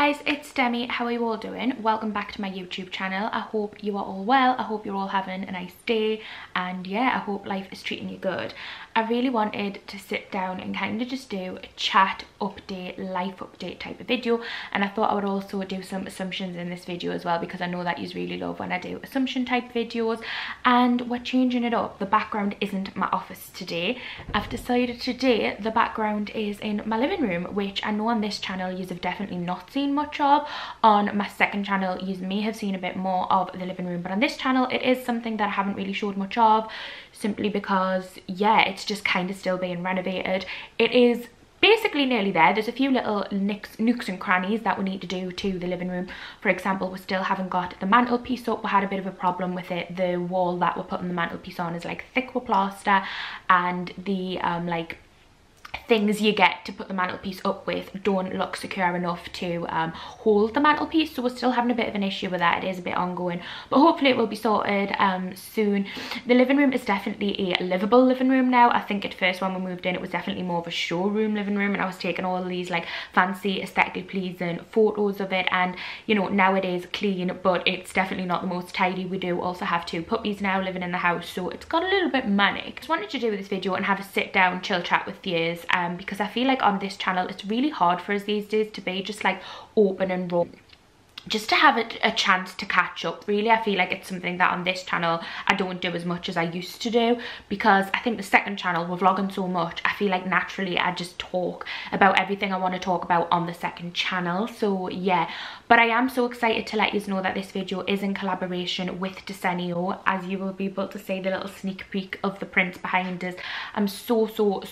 guys, it's Demi. How are you all doing? Welcome back to my YouTube channel. I hope you are all well. I hope you're all having a nice day, and yeah, I hope life is treating you good. I really wanted to sit down and kind of just do a chat update, life update type of video, and I thought I would also do some assumptions in this video as well, because I know that you really love when I do assumption type videos. And we're changing it up. The background isn't my office today. I've decided today the background is in my living room, which I know on this channel you have definitely not seen much of. On my second channel you may have seen a bit more of the living room, but on this channel it is something that I haven't really showed much of, simply because yeah, it's just kind of still being renovated. It is basically nearly there. There's a few little nooks and crannies that we need to do to the living room. For example, we still haven't got the mantelpiece up. We had a bit of a problem with it. The wall that we're putting the mantelpiece on is like thick with plaster, and the like things you get to put the mantelpiece up with don't look secure enough to hold the mantelpiece, so we're still having a bit of an issue with that. It is a bit ongoing, but hopefully it will be sorted soon. The living room is definitely a livable living room now. I think at first when we moved in it was definitely more of a showroom living room, and I was taking all these like fancy aesthetically pleasing photos of it, and you know, now it is clean, but it's definitely not the most tidy. We do also have 2 puppies now living in the house, so it's got a little bit manic. Just wanted to do this video and have a sit down chill chat with you, because I feel like on this channel it's really hard for us these days to be just like open and raw, just to have a chance to catch up. Really, I feel like it's something that on this channel I don't do as much as I used to do, because I think the second channel we're vlogging so much, I feel like naturally I just talk about everything I want to talk about on the second channel. So yeah, but I am so excited to let you know that this video is in collaboration with Desenio, as you will be able to see the little sneak peek of the prints behind us. I'm so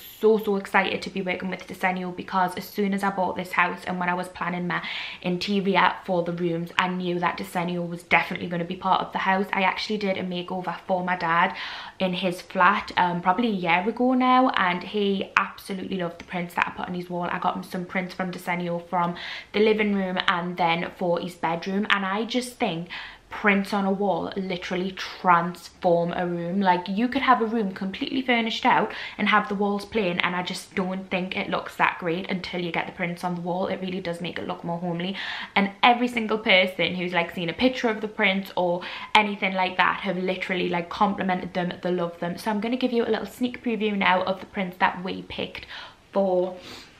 excited to be working with Desenio, because as soon as I bought this house and when I was planning my interior for the rooms, I knew that Desenio was definitely going to be part of the house. I actually did a makeover for my dad in his flat probably a year ago now, and he absolutely loved the prints that I put on his wall. I got him some prints from Desenio from the living room and then for his bedroom, and I just think prints on a wall literally transform a room. Like, you could have a room completely furnished out and have the walls plain, and I just don't think it looks that great until you get the prints on the wall. It really does make it look more homely, and every single person who's like seen a picture of the prints or anything like that have literally like complimented them. They love them. So I'm going to give you a little sneak preview now of the prints that we picked for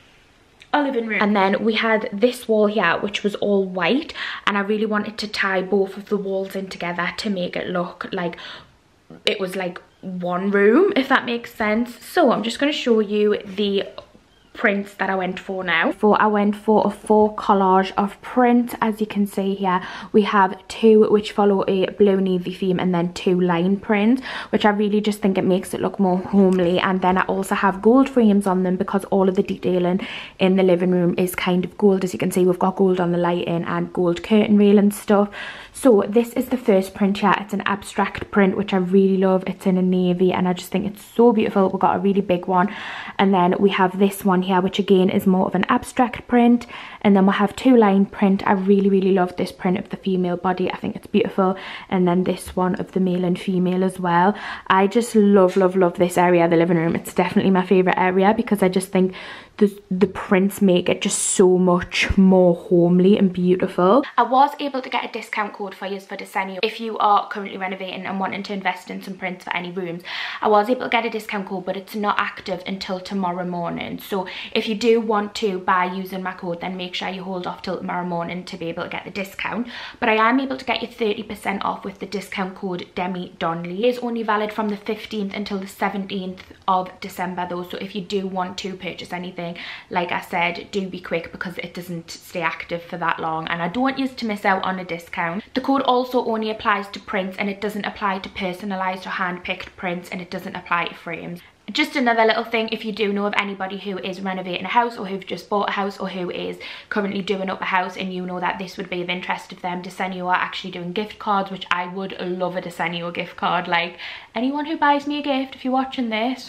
our living room. And then we had this wall here which was all white, and I really wanted to tie both of the walls in together to make it look like it was like one room, if that makes sense. So I'm just going to show you the prints that I went for now. I went for a full collage of print. As you can see here, we have 2 which follow a blue navy theme, and then 2 line prints, which I really just think it makes it look more homely. And then I also have gold frames on them, because all of the detailing in the living room is kind of gold. As you can see, we've got gold on the lighting and gold curtain rail and stuff. So this is the first print here. It's an abstract print which I really love. It's in a navy and I just think it's so beautiful. We've got a really big one, and then we have this one here which again is more of an abstract print, and then we'll have 2 line print. I really love this print of the female body. I think it's beautiful, and then this one of the male and female as well. I just love this area of the living room. It's definitely my favorite area, because I just think the prints make it just so much more homely and beautiful. I was able to get a discount code for you for Desenio. If you are currently renovating and wanting to invest in some prints for any rooms, I was able to get a discount code, but it's not active until tomorrow morning. So if you do want to buy using my code, then make sure you hold off till tomorrow morning to be able to get the discount. But I am able to get you 30% off with the discount code Demi Donnelly. It is only valid from the 15th until the 17th of December though, so if you do want to purchase anything, like I said, do be quick, because it doesn't stay active for that long, and I don't want you to miss out on a discount. The code also only applies to prints, and it doesn't apply to personalised or hand-picked prints, and it doesn't apply to frames. Just another little thing, if you do know of anybody who is renovating a house, or who've just bought a house, or who is currently doing up a house, and you know that this would be of interest to them, Desenio are actually doing gift cards, which I would love a Desenio gift card. Like, anyone who buys me a gift, if you're watching this,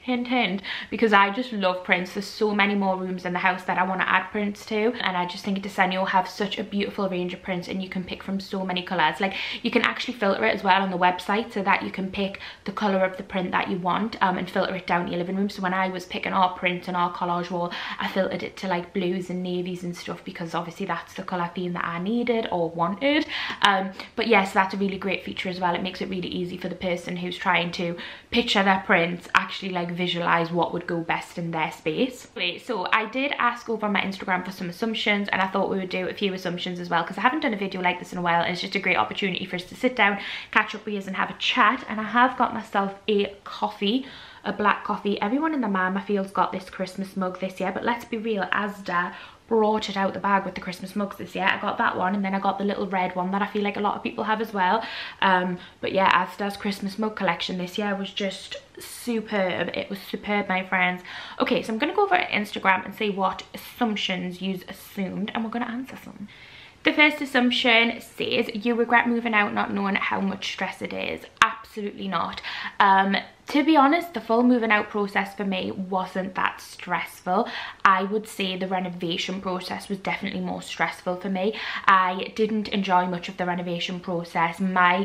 hint hint, because I just love prints. There's so many more rooms in the house that I want to add prints to, and I just think Desenio have such a beautiful range of prints, and you can pick from so many colors. Like, you can actually filter it as well on the website, so that you can pick the color of the print that you want, and filter it down to your living room. So when I was picking our print and our collage wall, I filtered it to like blues and navies and stuff, because obviously that's the color theme that I needed or wanted. But yes, that's a really great feature as well. It makes it really easy for the person who's trying to picture their prints, actually like visualize what would go best in their space. Anyway, so I did ask over on my Instagram for some assumptions, and I thought we would do a few assumptions as well, because I haven't done a video like this in a while, and it's just a great opportunity for us to sit down, catch up with you and have a chat. And I have got myself a coffee, a black coffee. Everyone in the Mama Feels got this Christmas mug this year, but let's be real, Asda brought it out the bag with the Christmas mugs this year. I got that one, and then I got the little red one that I feel like a lot of people have as well. But yeah, Asda's Christmas mug collection this year was just superb. It was superb, my friends. Okay, so I'm gonna go over to Instagram and see what assumptions you've assumed, and we're gonna answer some. The first assumption says, you regret moving out not knowing how much stress it is. Absolutely not. To be honest, the full moving out process for me wasn't that stressful. I would say the renovation process was definitely more stressful for me. I didn't enjoy much of the renovation process. My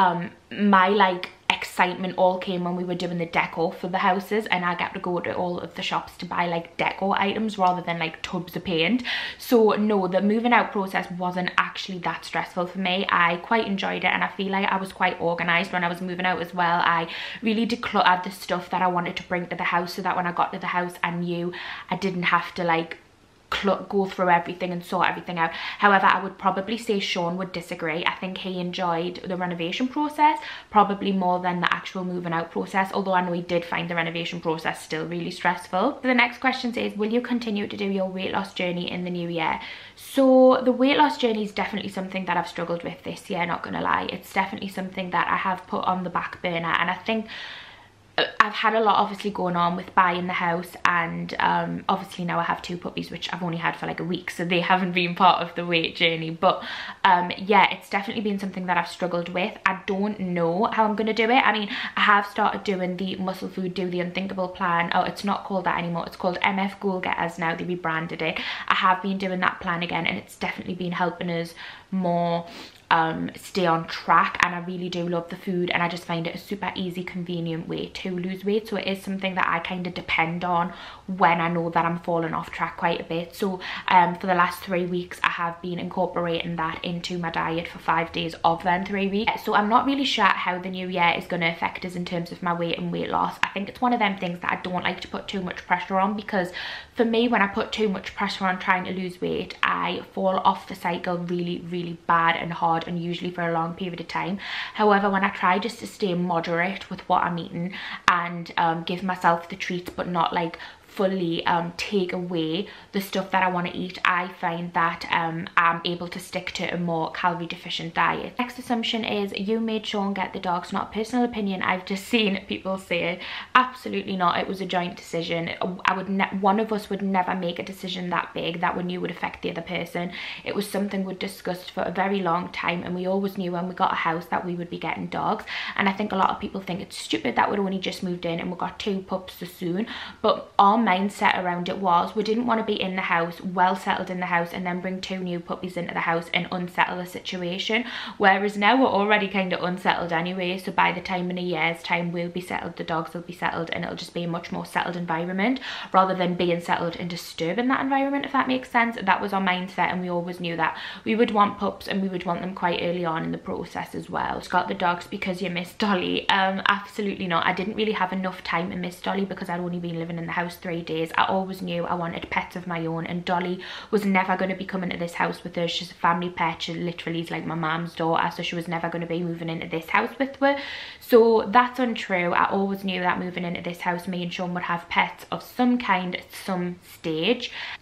like excitement all came when we were doing the decor for the houses, and I got to go to all of the shops to buy like decor items rather than like tubs of paint. So no, the moving out process wasn't actually that stressful for me. I quite enjoyed it, and I feel like I was quite organized when I was moving out as well. I really decluttered the stuff that I wanted to bring to the house, so that when I got to the house I knew I didn't have to like go through everything and sort everything out. However, I would probably say Sean would disagree. I think he enjoyed the renovation process probably more than the actual moving out process, although I know he did find the renovation process still really stressful. So the next question says, will you continue to do your weight loss journey in the new year? So the weight loss journey is definitely something that I've struggled with this year, not gonna lie. It's definitely something that I have put on the back burner, and I think I've had a lot obviously going on with buying the house, and obviously now I have 2 puppies, which I've only had for like a week, so they haven't been part of the weight journey. But yeah, it's definitely been something that I've struggled with. I don't know how I'm going to do it. I mean, I have started doing the Muscle Food Do the Unthinkable plan. Oh, it's not called that anymore, it's called MF Goal Getters now. They rebranded it. I have been doing that plan again, and it's definitely been helping us more stay on track, and I really do love the food, and I just find it a super easy, convenient way to lose weight. So it is something that I kind of depend on when I know that I'm falling off track quite a bit. So for the last 3 weeks I have been incorporating that into my diet for 5 days of them 3 weeks. So I'm not really sure how the new year is going to affect us in terms of my weight and weight loss. I think it's one of them things that I don't like to put too much pressure on, because for me, when I put too much pressure on trying to lose weight, I fall off the cycle really, really bad and hard, and usually for a long period of time. However, when I try just to stay moderate with what I'm eating and give myself the treats but not like fully take away the stuff that I want to eat, I find that I'm able to stick to a more calorie deficient diet. Next assumption is, you made Sean get the dogs. Not a personal opinion, I've just seen people say it. Absolutely not. It was a joint decision. One of us would never make a decision that big that we knew would affect the other person. It was something we'd discussed for a very long time, and we always knew when we got a house that we would be getting dogs. And I think a lot of people think it's stupid that we'd only just moved in and we got 2 pups so soon, but our mindset around it was we didn't want to be in the house, well settled in the house, and then bring 2 new puppies into the house and unsettle the situation. Whereas now we're already kind of unsettled anyway, so by the time in a year's time we'll be settled, the dogs will be settled, and it'll just be a much more settled environment rather than being settled and disturbing that environment, if that makes sense. That was our mindset, and we always knew that we would want pups, and we would want them quite early on in the process as well. Just got the dogs because you miss Dolly? Absolutely not. I didn't really have enough time to miss Dolly because I'd only been living in the house 3 days. I always knew I wanted pets of my own, and Dolly was never going to be coming to this house with us. She's a family pet. She literally is like my mom's daughter, so she was never going to be moving into this house with her. So that's untrue. I always knew that moving into this house, me and Sean would have pets of some kind at some stage.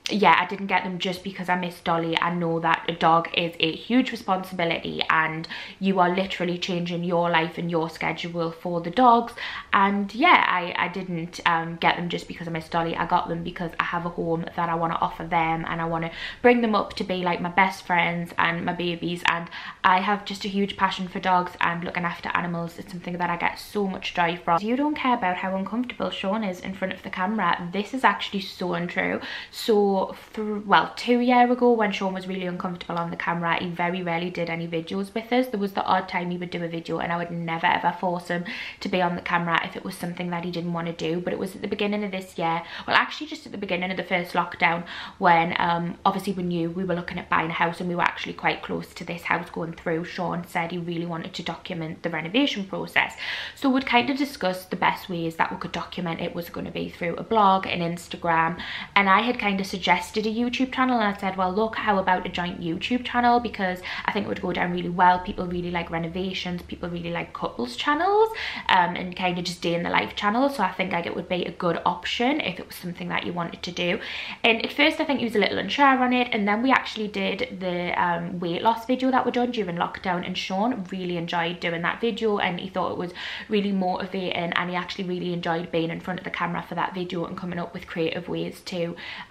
yeah, I didn't get them just because I miss Dolly. I know that a dog is a huge responsibility and you are literally changing your life and your schedule for the dogs. And yeah, I didn't get them just because I miss Dolly. I got them because I have a home that I want to offer them, and I want to bring them up to be like my best friends and my babies. And I have just a huge passion for dogs and looking after animals. It's something that I get so much joy from. You don't care about how uncomfortable Sean is in front of the camera. This is actually so untrue. So well, 2 years ago, when Sean was really uncomfortable on the camera, he very rarely did any videos with us. There was the odd time he would do a video, and I would never ever force him to be on the camera if it was something that he didn't want to do. But it was at the beginning of this year, well actually just at the beginning of the first lockdown, when obviously we knew we were looking at buying a house and we were actually quite close to this house going through. Sean said he really wanted to document the renovation process, so we'd kind of discuss the best ways that we could document it. Was going to be through a blog, an Instagram, and I had kind of suggested a YouTube channel, and I said, well look, how about a joint YouTube channel, because I think it would go down really well. People really like renovations, people really like couples channels, and kind of just day in the life channel. So I think like it would be a good option if it was something that you wanted to do. And at first I think he was a little unsure on it, and then we actually did the weight loss video that we done during lockdown, and Sean really enjoyed doing that video, and he thought it was really motivating, and he actually really enjoyed being in front of the camera for that video and coming up with creative ways to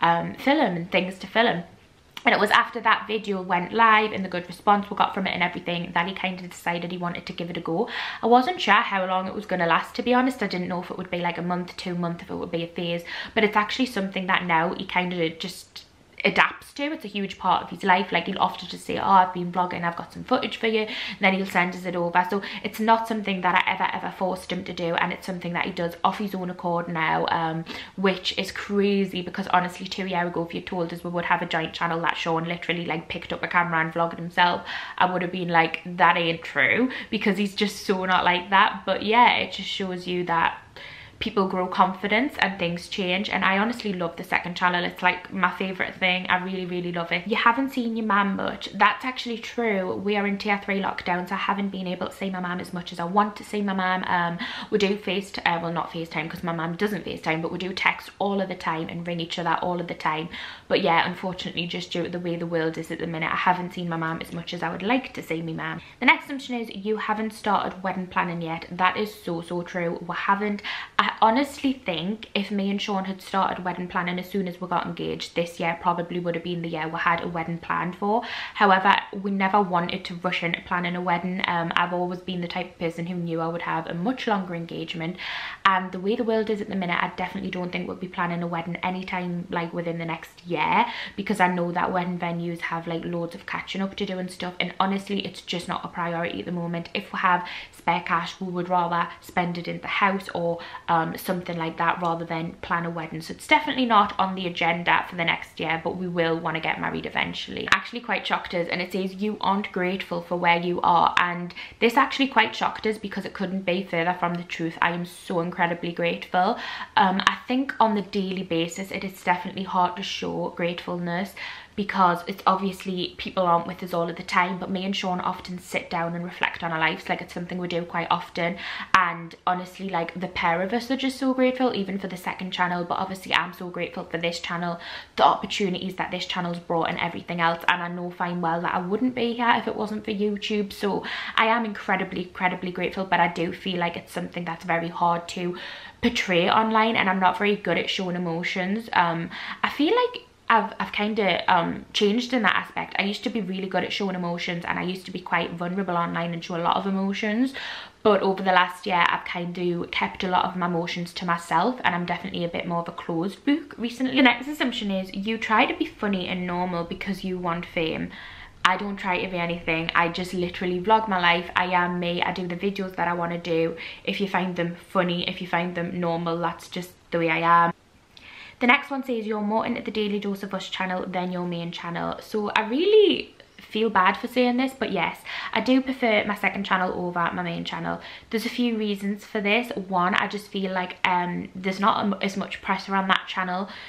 film and things to film. And it was after that video went live and the good response we got from it and everything that he kind of decided he wanted to give it a go. I wasn't sure how long it was going to last, to be honest. I didn't know if it would be like a month, 2 months, if it would be a phase. But it's actually something that now he kind of just adapts to. It's a huge part of his life. Like he'll often just say, oh, I've been vlogging, I've got some footage for you, and then he'll send us it over. So it's not something that I ever forced him to do, and it's something that he does off his own accord now, which is crazy, because honestly 2 years ago if you told us we would have a joint channel that Sean literally like picked up a camera and vlogged himself, I would have been like, that ain't true, because he's just so not like that. But yeah, it just shows you that people grow confidence and things change. And I honestly love the second channel. It's like my favorite thing. I really love it. You haven't seen your mum much. That's actually true. We are in tier 3 lockdown, so I haven't been able to see my mum as much as I want to see my mum. We do well, not FaceTime, because my mum doesn't FaceTime, but we do text all of the time and ring each other all of the time. But yeah, unfortunately, just due to the way the world is at the minute, I haven't seen my mum as much as I would like to see my mum. The next assumption is you haven't started wedding planning yet. That is so true. We haven't. I honestly think if me and Sean had started wedding planning as soon as we got engaged, this year probably would have been the year we had a wedding planned for. However, we never wanted to rush into planning a wedding. I've always been the type of person who knew I would have a much longer engagement, and the way the world is at the minute, I definitely don't think we'll be planning a wedding anytime like within the next year, because I know that wedding venues have like loads of catching up to do and stuff, and honestly it's just not a priority at the moment. If we have spare cash, we would rather spend it in the house or something like that rather than plan a wedding. So it's definitely not on the agenda for the next year, but we will want to get married eventually. Actually quite shocked us, and it says you aren't grateful for where you are, and this actually quite shocked us because it couldn't be further from the truth. I am so incredibly grateful. I think on the daily basis it is definitely hard to show gratefulness, because it's obviously people aren't with us all of the time, but me and Sean often sit down and reflect on our lives. Like it's something we do quite often, and honestly like the pair of us are just so grateful, even for the second channel. But obviously I'm so grateful for this channel, the opportunities that this channel's brought and everything else, and I know fine well that I wouldn't be here if it wasn't for YouTube. So I am incredibly grateful, but I do feel like it's something that's very hard to portray online, and I'm not very good at showing emotions. I feel like I've kind of changed in that aspect. I used to be really good at showing emotions, and I used to be quite vulnerable online and show a lot of emotions, but over the last year I've kind of kept a lot of my emotions to myself, and I'm definitely a bit more of a closed book recently. The next assumption is you try to be funny and normal because you want fame. I don't try to be anything. I just literally vlog my life. I am me. I do the videos that I want to do. If you find them funny, if you find them normal, that's just the way I am. The next one says you're more into the Daily Dose of Us channel than your main channel. So I really feel bad for saying this, but yes, I do prefer my second channel over my main channel. There's a few reasons for this. One, I just feel like there's not as much pressure on that channel.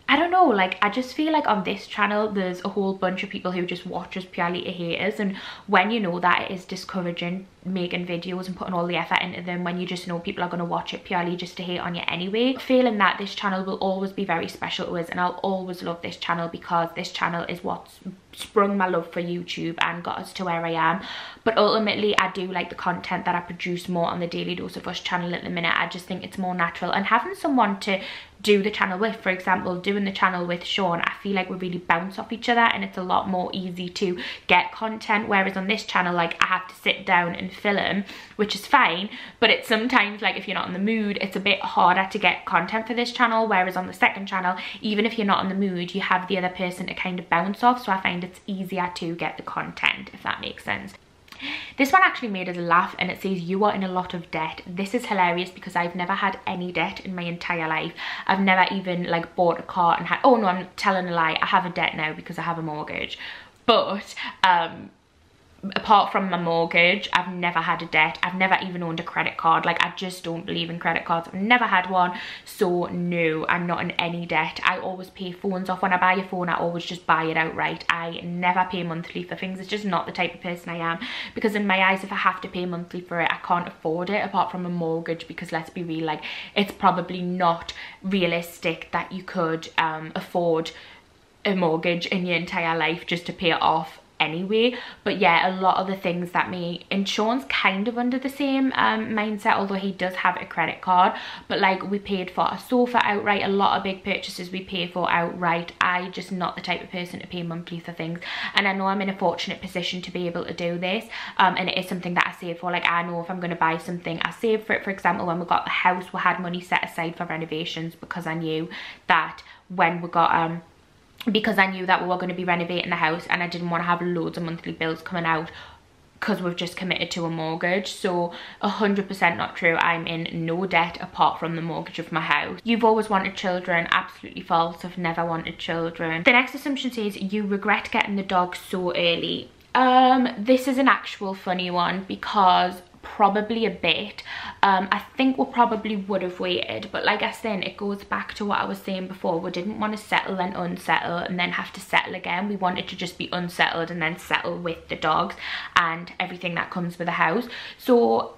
I don't know, like I just feel like on this channel there's a whole bunch of people who just watch us purely to hate us, and when you know that, it is discouraging making videos and putting all the effort into them when you just know people are going to watch it purely just to hate on you anyway. Feeling that this channel will always be very special to us, and I'll always love this channel because this channel is what's sprung my love for YouTube and got us to where I am. But ultimately I do like the content that I produce more on the Daily Dose of Us channel at the minute. I just think it's more natural, and having someone to do the channel with, for example doing the channel with Sean, I feel like we really bounce off each other and it's a lot more easy to get content, whereas on this channel like I have to sit down and film, which is fine, but it's sometimes like if you're not in the mood it's a bit harder to get content for this channel, whereas on the second channel even if you're not in the mood you have the other person to kind of bounce off, so I find it's easier to get the content, if that makes sense. This one actually made us laugh, and it says you are in a lot of debt. This is hilarious because I've never had any debt in my entire life. I've never even like bought a car and had, oh no, I'm telling a lie, I have a debt now because I have a mortgage, but apart from my mortgage I've never had a debt. I've never even owned a credit card. Like I just don't believe in credit cards. I've never had one, so no, I'm not in any debt. I always pay phones off. When I buy a phone I always just buy it outright. I never pay monthly for things. It's just not the type of person I am, because in my eyes if I have to pay monthly for it I can't afford it, apart from a mortgage, because let's be real, like it's probably not realistic that you could afford a mortgage in your entire life just to pay it off anyway. But yeah, a lot of the things that me and Sean's kind of under the same mindset, although he does have a credit card, but like we paid for a sofa outright. A lot of big purchases we pay for outright. I just not the type of person to pay monthly for things, and I know I'm in a fortunate position to be able to do this, and it is something that I save for. Like I know if I'm going to buy something I save for it. For example, when we got the house we had money set aside for renovations, because I knew that when we got because I knew that we were going to be renovating the house and I didn't want to have loads of monthly bills coming out because we've just committed to a mortgage. So 100% not true. I'm in no debt apart from the mortgage of my house. You've always wanted children. Absolutely false. I've never wanted children. The next assumption says you regret getting the dog so early. This is an actual funny one because probably a bit. I think we probably would have waited, but like I said, it goes back to what I was saying before. We didn't want to settle and unsettle and then have to settle again. We wanted to just be unsettled and then settle with the dogs and everything that comes with a house. So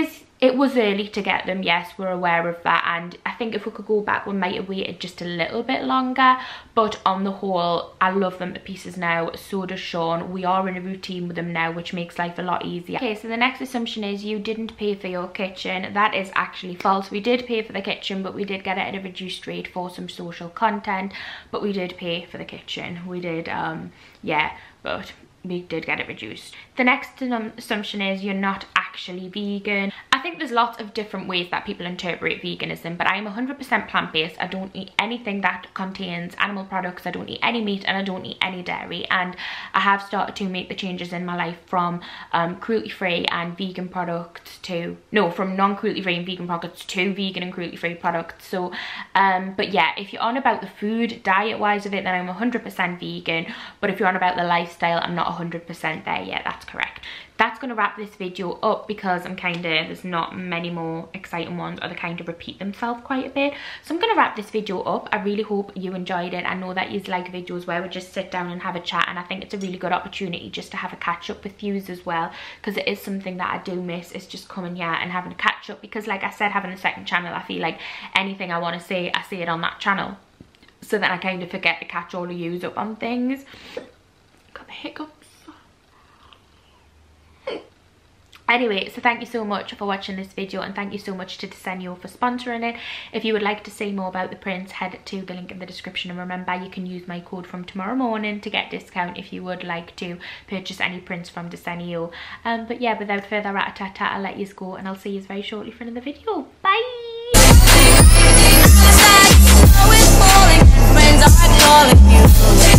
it was early to get them, yes, we're aware of that, and I think if we could go back we might have waited just a little bit longer, but on the whole I love them to pieces now. So does Sean. We are in a routine with them now, which makes life a lot easier. Okay, so the next assumption is you didn't pay for your kitchen. That is actually false. We did pay for the kitchen, but we did get it at a reduced rate for some social content, but we did pay for the kitchen. We did, yeah, but we did get it reduced. The next assumption is you're not actually vegan. I think there's lots of different ways that people interpret veganism, but I'm 100% plant-based. I don't eat anything that contains animal products. I don't eat any meat and I don't eat any dairy, and I have started to make the changes in my life from cruelty-free and vegan products to, no, from non-cruelty-free and vegan products to vegan and cruelty-free products. So but yeah, if you're on about the food diet wise of it, then I'm 100% vegan, but if you're on about the lifestyle, I'm not 100% there yet. That's correct. That's going to wrap this video up because I'm kind of, there's not many more exciting ones, or they kind of repeat themselves quite a bit. So I'm going to wrap this video up. I really hope you enjoyed it. I know that you like videos where we just sit down and have a chat, and I think it's a really good opportunity just to have a catch up with yous as well, because it is something that I do miss, is just coming here and having a catch up, because like I said, having a second channel, I feel like anything I want to say, I say it on that channel, so then I kind of forget to catch all of yous up on things. Got the hiccups. Anyway, so thank you so much for watching this video, and thank you so much to Desenio for sponsoring it. If you would like to see more about the prints, head to the link in the description, and remember you can use my code from tomorrow morning to get discount if you would like to purchase any prints from Desenio. But yeah, without further rat-a-tat-tat, I'll let you go and I'll see you very shortly for another video. Bye!